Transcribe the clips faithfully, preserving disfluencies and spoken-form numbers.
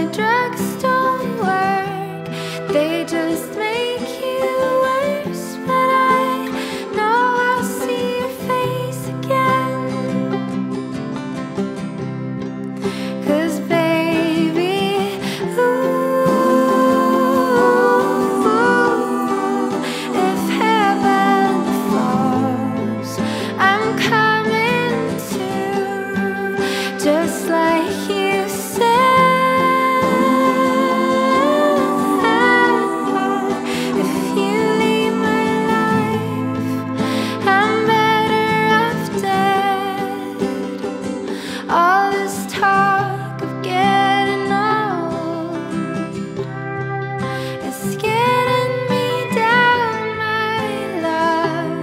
drugs don't work, they just make you worse. But I know I'll see your face again. 'Cause baby, ooh, if heaven falls, I'm coming too, just like you said. If you leave my life, I'm better off dead. All this talk of getting old, it's getting me down, my love,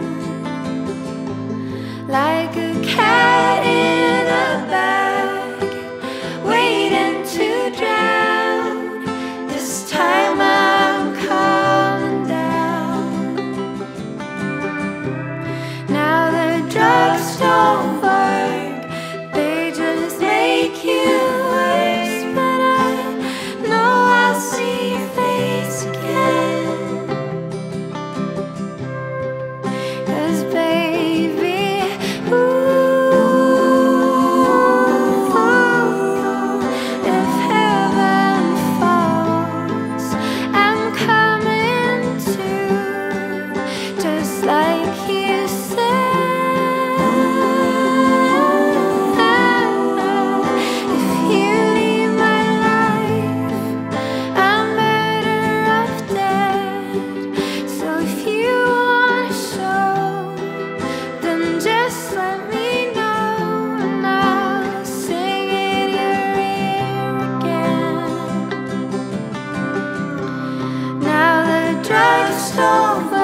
like a cat in a bag, waiting to drown. This time I'm calming down. Now the drugs don't work, they just make you worse. But I know I'll see your face again. 'Cause baby, ooh, if heaven falls, I'm coming too, just like you said. If you leave my life, I'm better off dead. So if you wanna show, then just let me know, and I'll sing in your ear again. Now the drugs don't